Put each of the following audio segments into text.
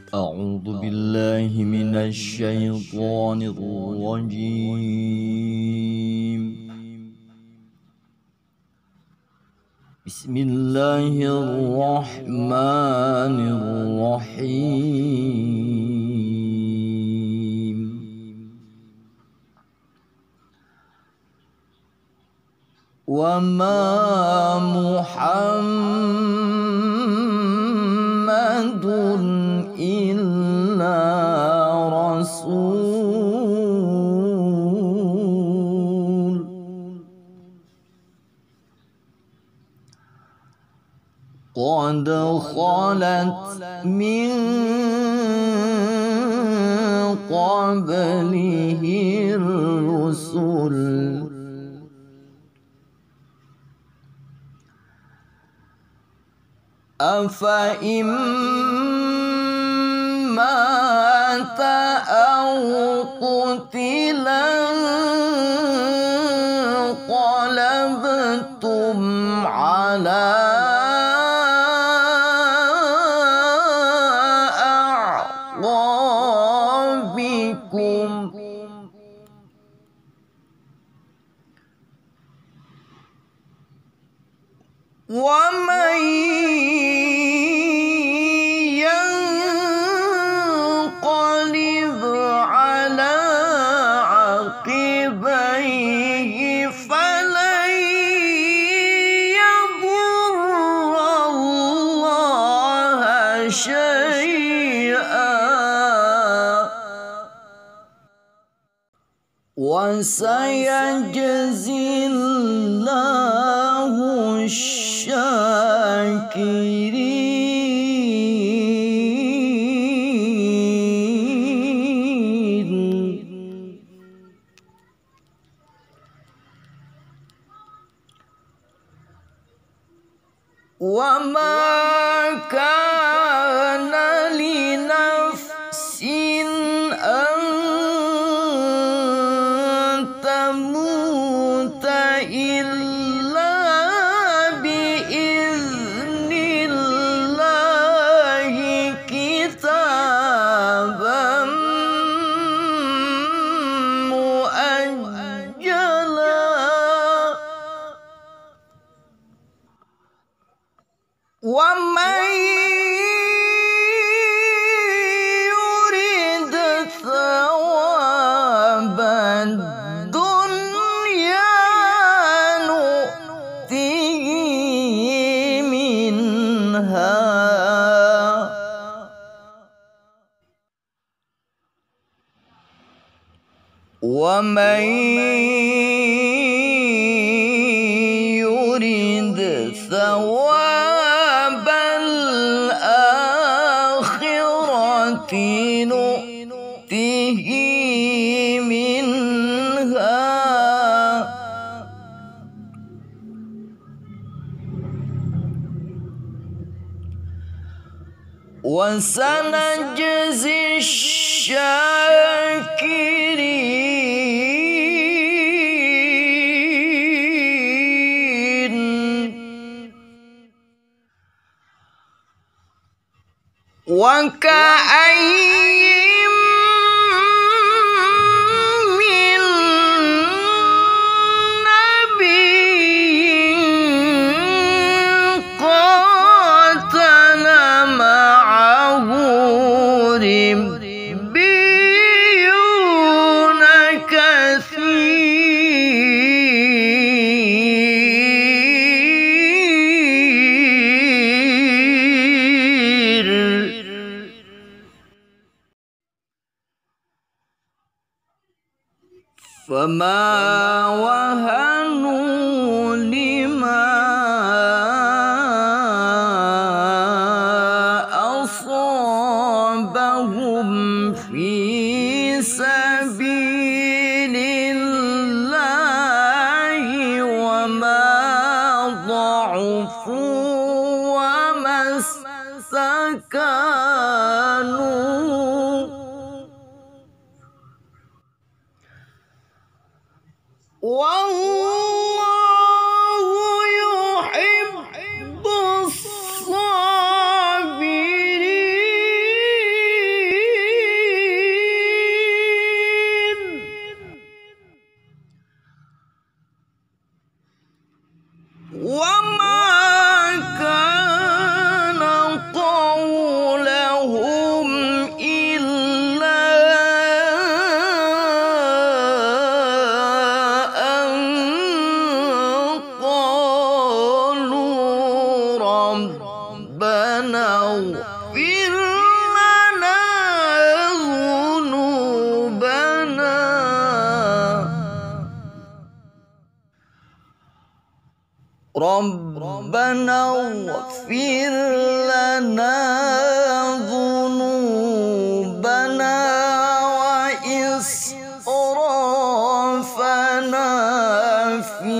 أعوذ بالله من الشيطان الرجيم. بسم الله الرحمن الرحيم. وما محمد إلا رسول قد خلت من قبله الرسل أفإن مات أو قتلا انقلبتم على أعقابكم ومن ينقلب على عقبيه فلن يضر الله شيئا وسيجزي الله الشاكرين. وما كان لنفس أن تموت إلا بإذن الله كتابا مؤجلا ومن يرد ثواب الدنيا نؤته منها ومن يرد ثواب الآخرة نؤته منها وسنجزي الشاكرين. وكأين من نبي قاتل معه ربيون كثير فما وهنوا لما أصابهم في سبيل الله وما ضعفوا وما استكانوا والله يحب الصابرين. ربنا اغفر لنا ذنوبنا وإسرافنا في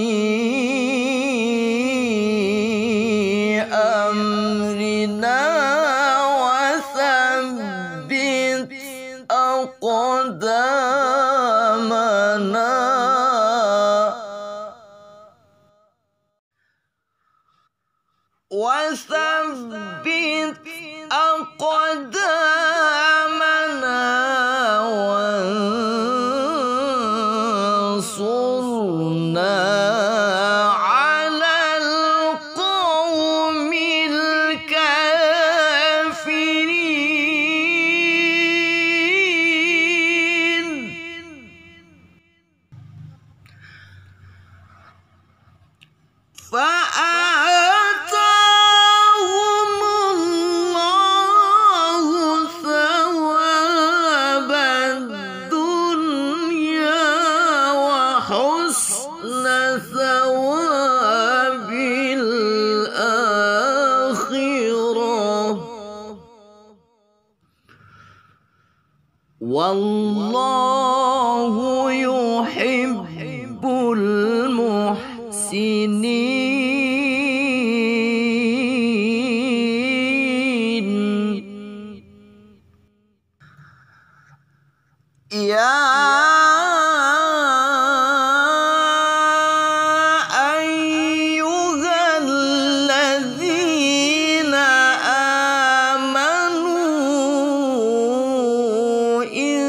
أمرنا وثبت أقدامنا وانصرنا على القوم الكافرين. فآتاهم الله ثواب الدنيا وحسن ثواب الآخرة، والله يحب المحسنين. يا أيها الذين آمنوا إن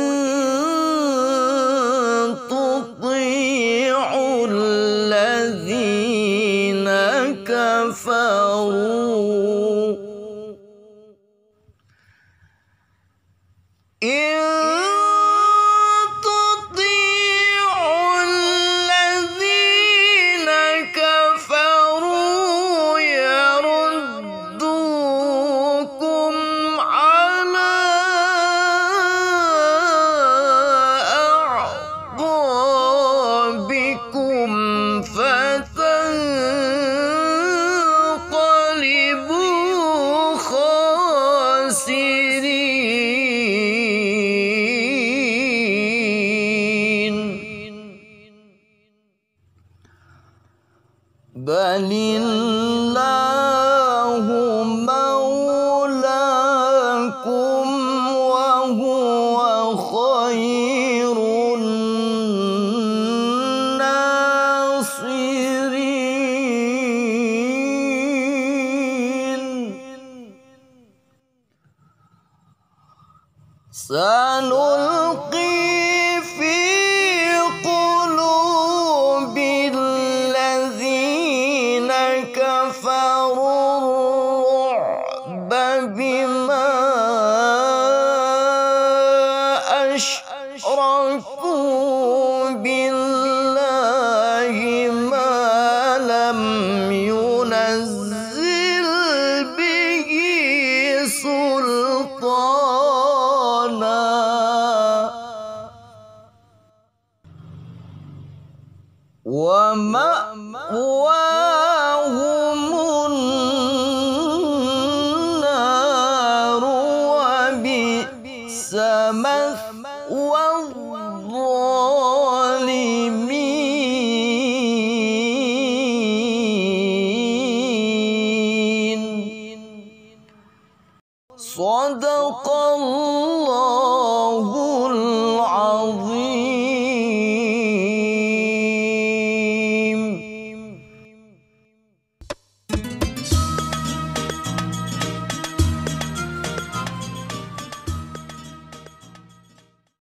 تطيعوا الذين كفروا يردوكم على أعقابكم فتنقلبوا خاسرين. بل الله مولاكم وهو خير الناصرين. سنلقي في قلوب الذين كفروا الرعب بما أشركوا بالله ما لم ينزل به سلطانا، ومأواهم النار وبئس مثوى الظالمين. صدق الله